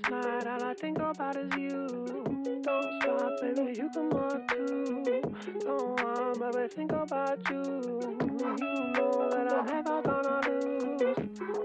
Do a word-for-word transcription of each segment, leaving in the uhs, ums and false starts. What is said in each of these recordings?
night, all I think about is you. Don't stop, baby, you can walk too. Don't want, baby, think about you. You know that I'm never gonna lose.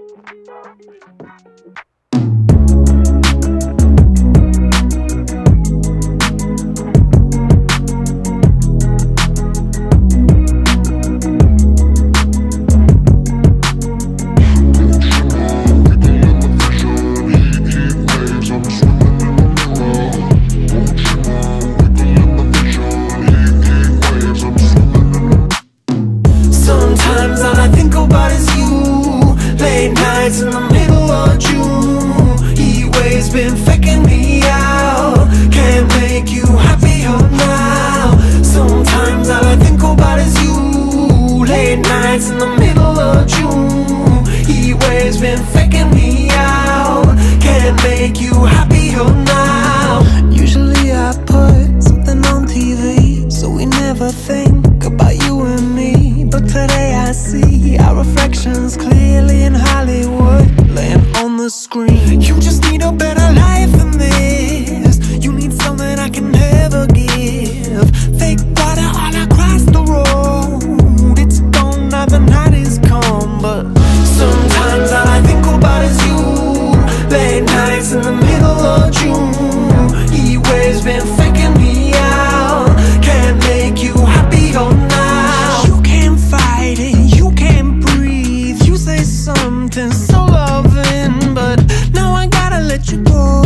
Sometimes all I think about is you. Late nights in the middle of June. Heat waves been faking me out. Can't make you happier now. Sometimes all I think about is you. Late nights in the middle of June. Heat waves been faking me out. Can't make you happier now. Usually I put something on T V, so we never think about you and me. But today I see our reflections clearly in Hollywood, laying on the screen. You just need a better life than this. You need something I can never give. Fake water all across the road. It's gone now, the night is come. But sometimes all I think about is you. Late nights in the middle of June. Heat waves been faking me out. Can't make you happier now. You can't fight it, you can't breathe. You say something so loving, but now I gotta let you go.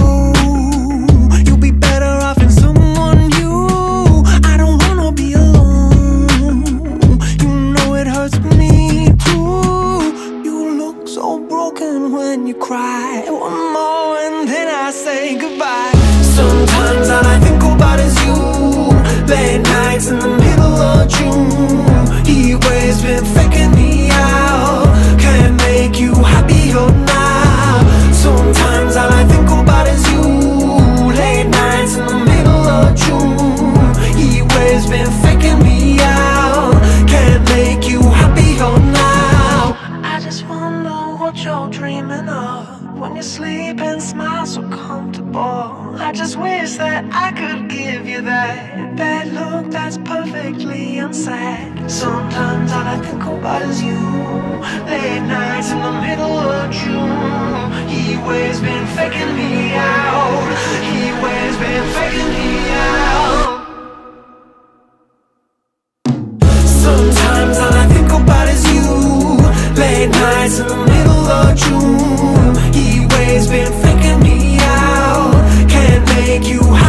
You'll be better off in someone new. I don't wanna be alone. You know it hurts me too. You look so broken when you cry. One more and then I say goodbye. Sometimes all I think about is you. Late nights in the middle of June. Heat waves been faking me out. Can't make you happier now. Sometimes all I think about is you. Late nights in the middle of June. Heat waves been faking me out. Can't make you happier now. I just wonder what you're dreaming of when you sleep and smile so comfortable. I just wish that I could give you that that look that's perfectly unsaid. Sometimes all I think about is you. Late nights in the middle of June. Heat waves been faking me out. Heat waves been faking me out. Sometimes all I think about is you. Late nights in the middle of June. Heat waves been faking me out. Can't make you